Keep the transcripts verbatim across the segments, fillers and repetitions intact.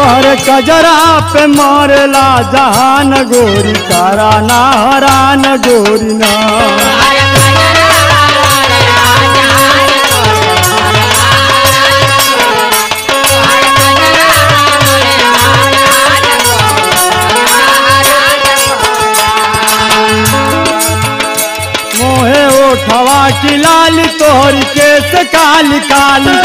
तोहरे कजरा पे मरला जहान गोरी तारा ना हरान गोरी ना। मोहे ओठवा की लाली तोहरी केस काली काली।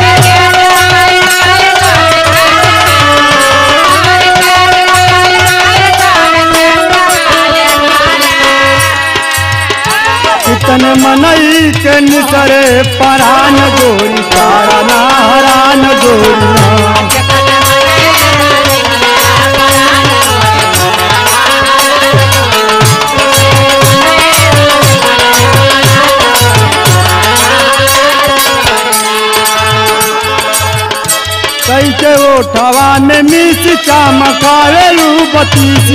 कितने मनई के निसरे परान गोरी तारा ना हरान गोरी ना। कैसे ओठवा में मिस चमकावेलू बतीसी।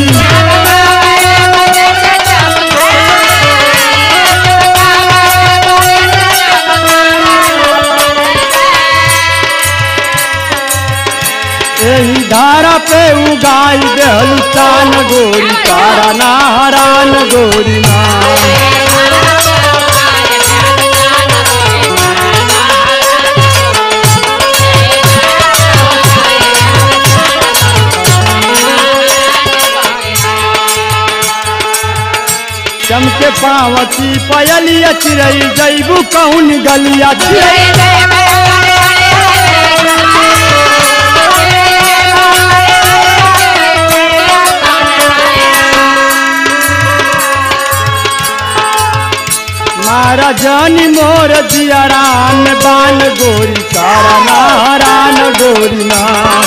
यही धारा पे उगाई देहलू चान गोरी तारा ना हरान गोरी ना। चमके पावती पयलिया चिरई जैबू कौन गलिया चिरई। मारा जानी मोर दियारान बान गोरी तारा ना हरान गोरी ना।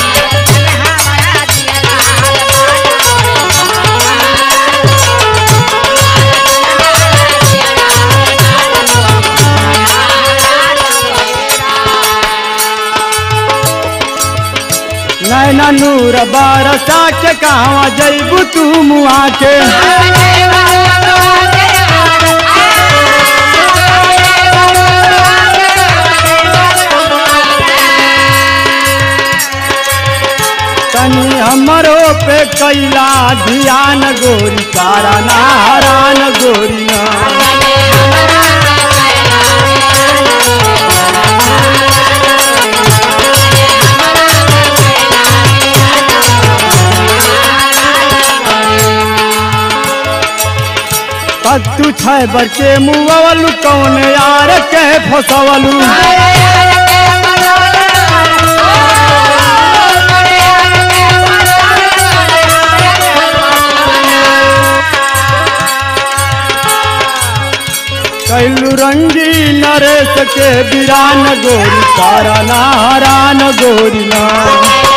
नैना नूर बारसा के कहवा जैबू तू मुआ के। तनी हमरो पे कैला ध्यान गोरी तारा ना हरान गोरी ना। तू छह बर के मुआवलू कौन यार के फसवलू। कैलू रंगी नरेश के बिरान गोरी तारा ना हरान गोरी ना।